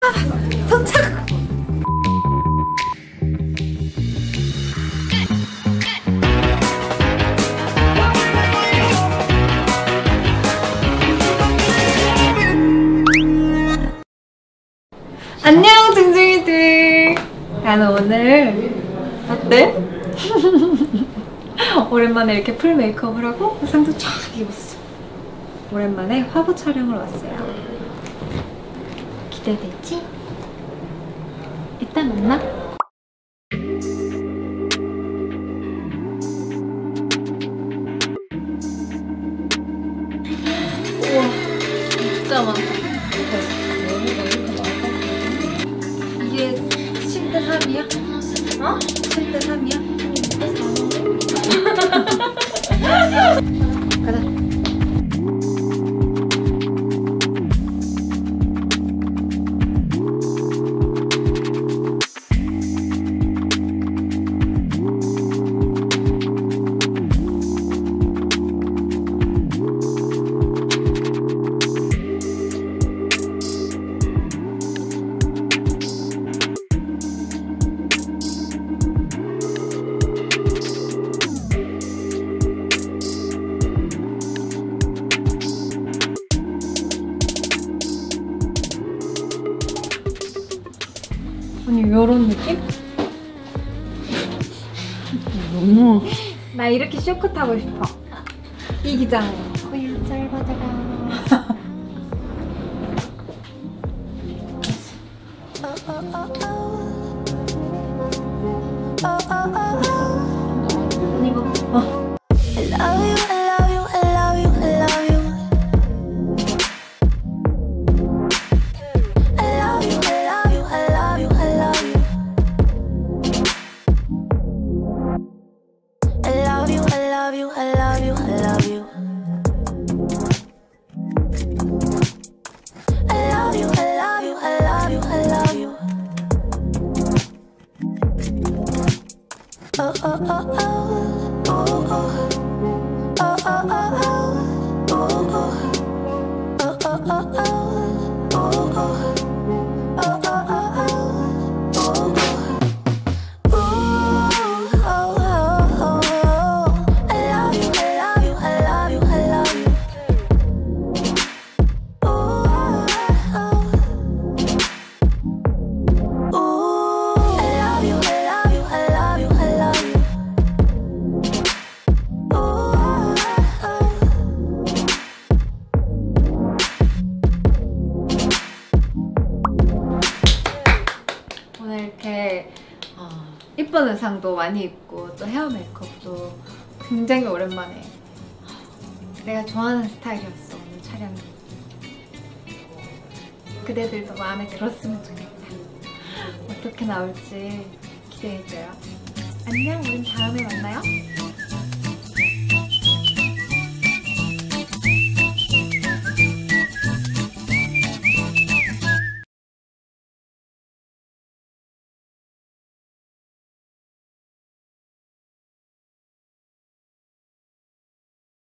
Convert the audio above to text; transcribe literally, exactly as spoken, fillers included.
도착! 안녕 징징이들! 나는 오늘 어때? 오랜만에 이렇게 풀 메이크업을 하고 의상도 쫙 입었어. 오랜만에 화보 촬영을 왔어요. 기대되지? 이따 만나? 우와 진짜 많다. 이게 칠 대 삼이야? 어? 칠 대 삼이야? 가자. 아니 요런 느낌? 너무 나 이렇게 쇼크 타고 싶어. 이 기장으로. 호야 짧아져라. 이거 어. 이렇게 어, 이쁜 의상도 많이 입고 또 헤어 메이크업도 굉장히 오랜만에 내가 좋아하는 스타일이었어. 오늘 촬영이 그대들도 마음에 들었으면 좋겠다. 어떻게 나올지 기대해줘요. 안녕, 우린 다음에 만나요.